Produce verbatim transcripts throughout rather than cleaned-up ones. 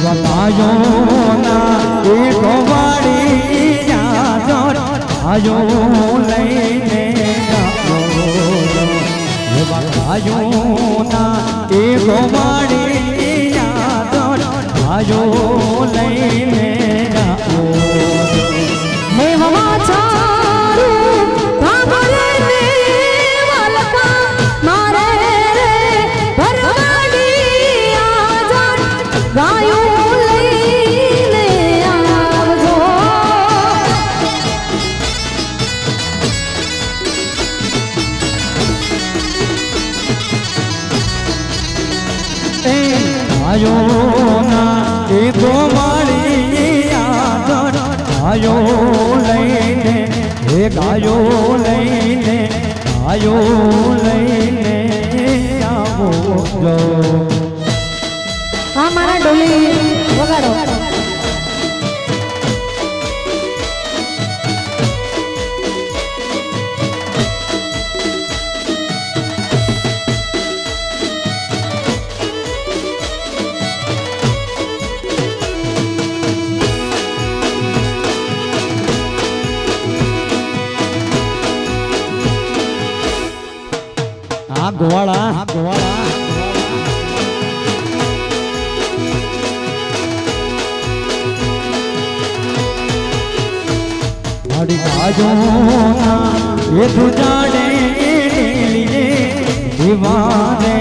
बतायो ना एक बाड़ी आयो लैने बतायो ना एक बाड़ी आयो लैने आयो ना एक मारी आदर आयो लैने एक आयो लैने आयो लैने आवो जो हमारा डोली वगाड़ो गोवाड़ा गोवाड़ा बड़ी बाजो ना ये तू जाने दीवाने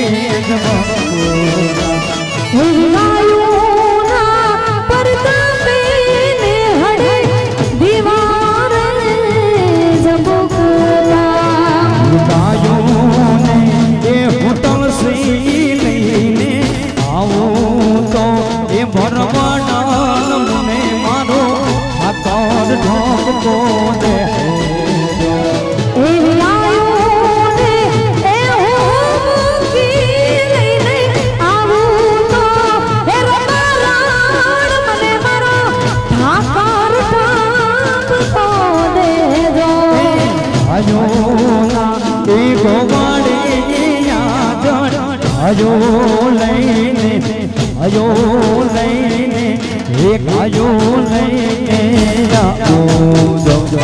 आयो लैने आयो लैने एक आयो लैने आओ जो जो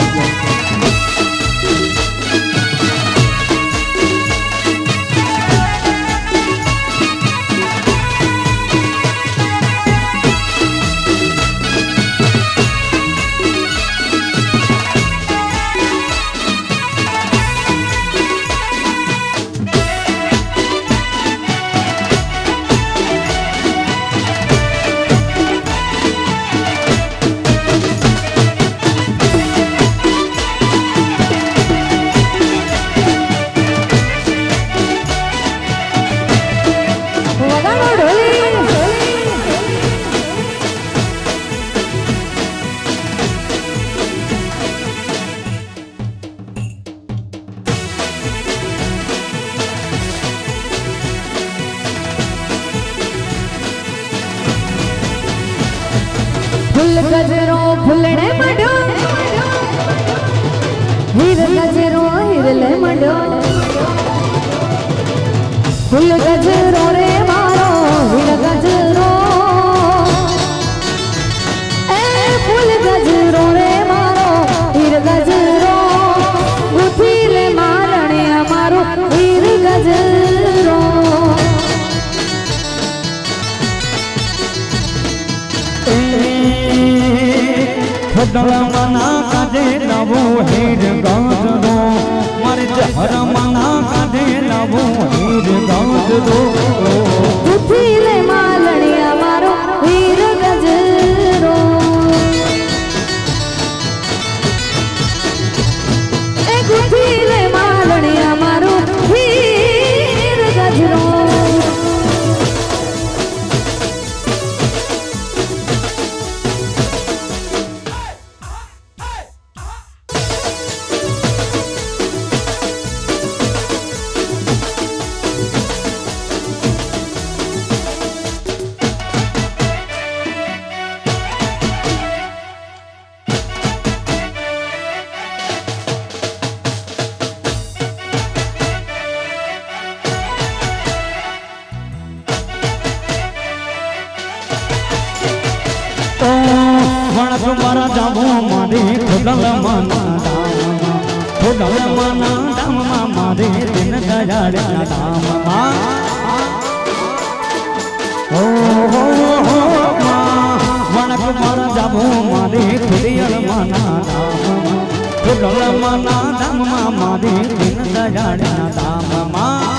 फुल गजरो फुलने मडो हीर गजरो हिरले मडो फुल गजरो रे मारो हीर गजरो ए फुल गजरो रे मारो हीर गजरो गुथीले मारणे मारो हीर गजरो खडल मना काजे नवो हीर गजरो मारे जहर मना काजे नवो हीर गजरो गुथीले मालणिया मारो हीर गजरो ए गुथीले मालणिया मारो हीर गजरो वणक मारा जाबो मारे खुदल माना धाम खुदल माना धाम मारे दिन दयाड़ा धाम ओ हो हो वणक मारा जाबो मारे खुदियल माना धाम खुदल माना धाम मारे दिन दयाड़ा धाम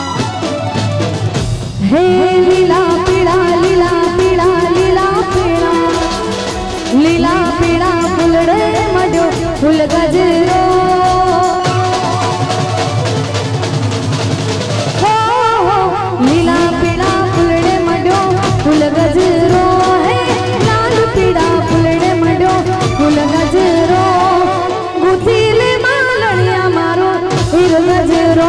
हे लीला पीड़ा लीला पीड़ा लीला पीड़ा लीला पीड़ा फुलड़े मडो फुल गजरो हो हो लीला पीड़ा फुलड़े मडो फुल गजरो है लाल पीड़ा फुलड़े मडो फुल गजरो गुथीले मालणिया मारो हिर गजरो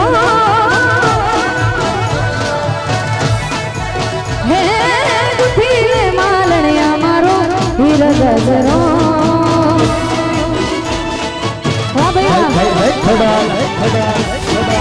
हे गुथीले मालणिया मारो हिर गजरो वाह भैया खड़ा खड़ा खड़ा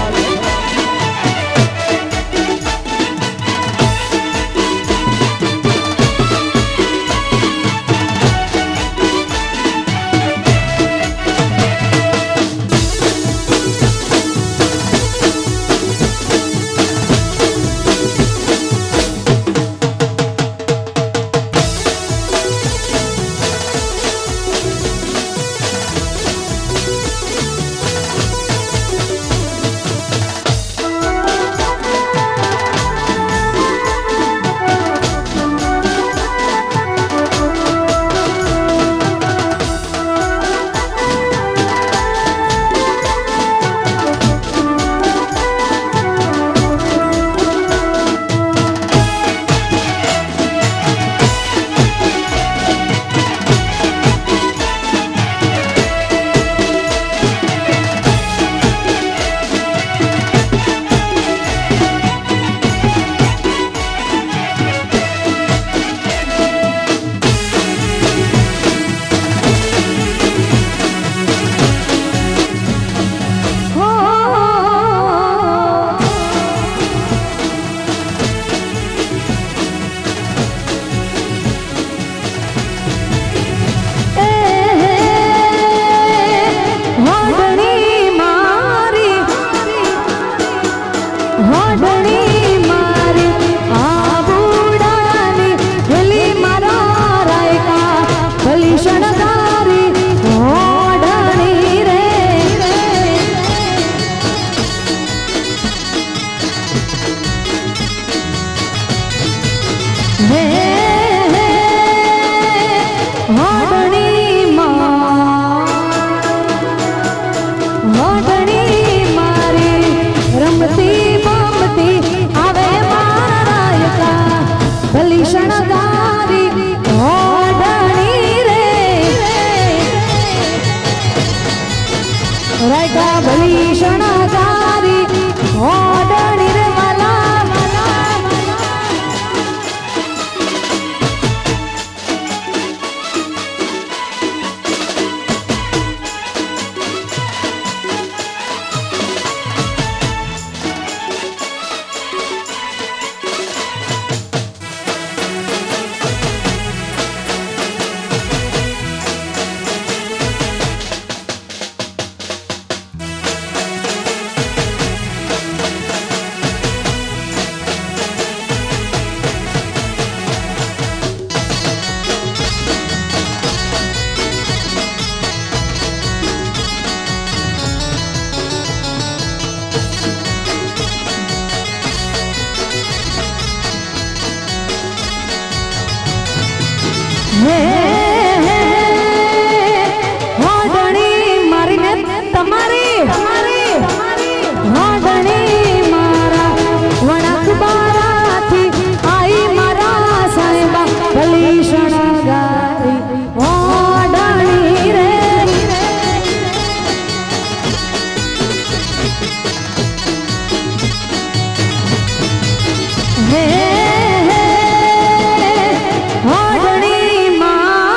हे हे होडणी मा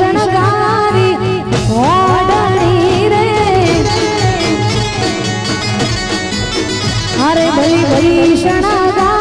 શણગારી ઓડણી રે અરે ભલી ભલી શણગારી